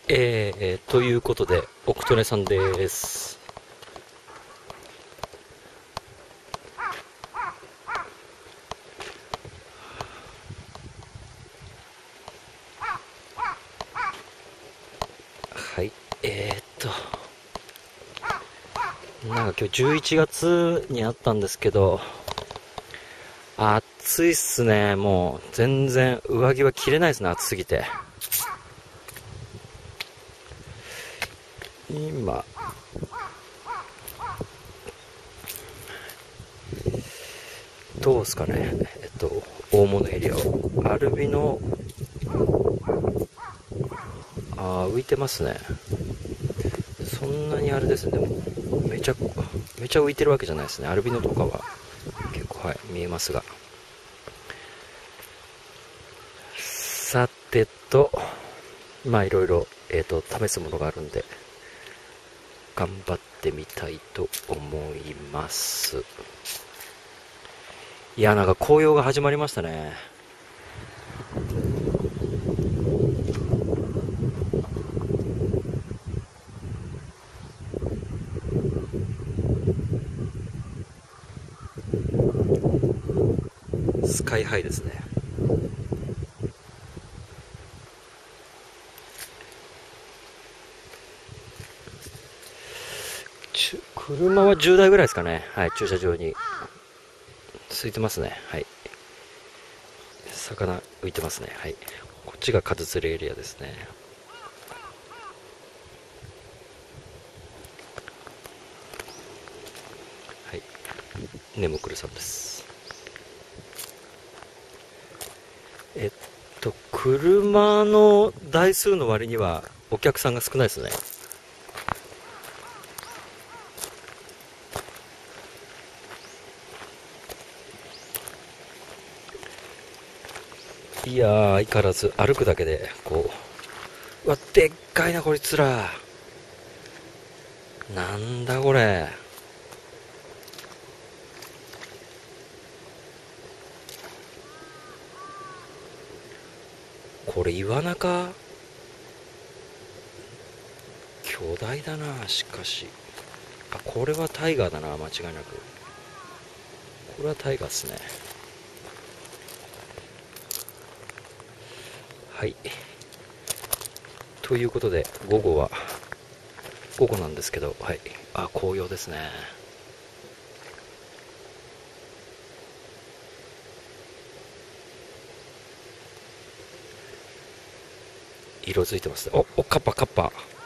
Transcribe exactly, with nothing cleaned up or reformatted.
えー、ということで、奥利根さんです。はい、えーっと、なんか今日じゅういちがつにあったんですけど、暑いっすね。もう、全然上着は着れないですね、暑すぎて。今、どうですかね。えっと、大物エリアを。アルビノ、あー、浮いてますね。そんなにあれですね。でも、めちゃ、めちゃ浮いてるわけじゃないですね。アルビノとかは結構、はい、見えますが。さてと、まあいろいろ、えっと、試すものがあるんで、頑張ってみたいと思います。いや、なんか紅葉が始まりましたね。スカイハイですね。車はじゅうだいぐらいですかね。はい、駐車場に。空いてますね。はい。魚浮いてますね。はい。こっちが数釣りエリアですね。はい。ネムクルさんです。えっと、車の台数の割にはお客さんが少ないですね。いやー、相変わらず歩くだけで、こう、うわ、でっかいな、こいつら。なんだこれ。これ、イワナか。巨大だな、しかし。あ、これはタイガーだな、間違いなく。これはタイガーっすね。はい。ということで、午後は、午後なんですけど、はい。あ、紅葉ですね。色づいてますね。お、お、カッパ、カッパ。